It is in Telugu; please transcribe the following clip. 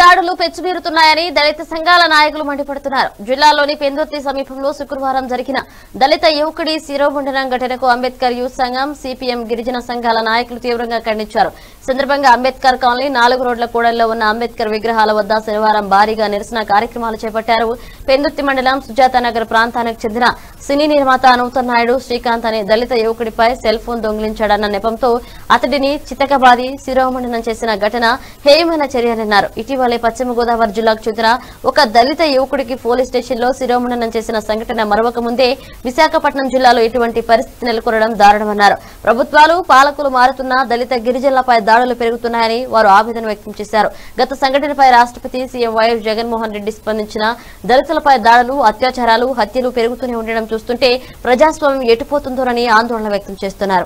దాడులు పెచ్చుమీరుతున్నాయని దళిత సంఘాల నాయకులు మండిపడుతున్నారు. జిల్లాలోని పెందుర్తి సమీపంలో శుక్రవారం జరిగిన దళిత యువకుడి శిరోముండనం ఘటనకు అంబేద్కర్ యూత్ సంఘం, సిపిఎం గిరిజన సంఘాల నాయకులు తీవ్రంగా ఖండించారు. సందర్భంగా అంబేద్కర్ కాలనీ 4 రోడ్ల కూడలిలో ఉన్న అంబేద్కర్ విగ్రహాల వద్ద శనివారం భారీగా నిరసన కార్యక్రమాలు చేపట్టారు. పెందుర్తి మండలం సుజాతానగర్ ప్రాంతానికి చెందిన సినీ నిర్మాత నూతన్ నాయుడు శ్రీకాంత్ అనే దళిత యువకుడిపై సెల్ ఫోన్ దొంగిలించాడన్న నెపంతో అతడిని చితకబాది శిరోముండనం చేసిన ఘటన హేయమైన చర్యలన్నారు. ఇటీవలే పశ్చిమ గోదావరి జిల్లాకు చెందిన ఒక దళిత యువకుడికి పోలీస్ స్టేషన్లో శిరోముండనం చేసిన సంఘటన మరొక ముందే విశాఖపట్నం జిల్లాలో ఇటువంటి పరిస్థితి నెలకొనడం దారుణమన్నారు. ప్రభుత్వాలు పాలకులు మారుతున్నా దళిత గిరిజనులపై దాడులు పెరుగుతున్నాయని వారు ఆవేదన వ్యక్తం చేశారు. గత సంఘటనపై రాష్ట్రపతి సీఎం వైఎస్ జగన్మోహన్ రెడ్డి స్పందించిన దళితులపై దాడులు, అత్యాచారాలు, హత్యలు పెరుగుతూనే ఉండడం చూస్తుంటే ప్రజాస్వామ్యం ఎటుపోతుందోనని ఆందోళన వ్యక్తం చేస్తున్నారు.